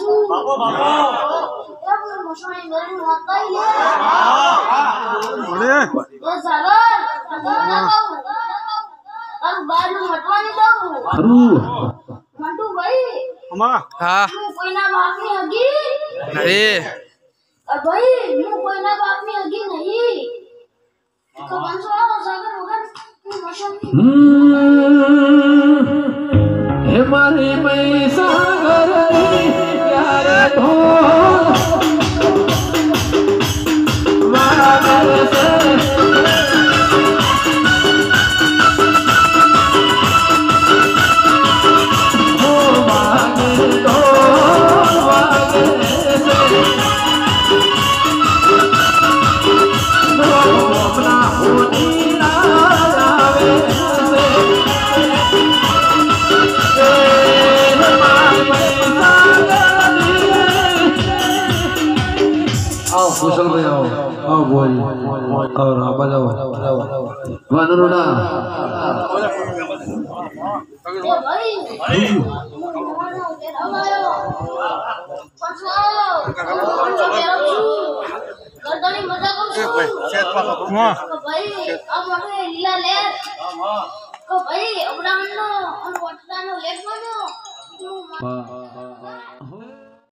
છું બાપો બાપો કેમ મશોઈ મેરી વાતાઈ લે અરે એ સાગર અર બાર નું હટવાની દઉં ખરું મંટુ ભાઈ અમા હા કોઈના બાપની હગી નહીં ભાઈ હું કોઈના બાપની હગી નહીં તો વંશવાળો સાગર વગર હે મારી મઈ સાગર યારે ધો મારા ઘર સે હો માગે તો વાગે સે अपना होनी लावे आओ कुशल भाई आओ बोल और आबा जाओ वानरोड़ा એ ભાઈ રમાયો પછવાયો ગરદની મજા કરું છું ભાઈ આ મોટે લીલા લે ભાઈ અબડાનો અને વટડાનો લેટ બન્યો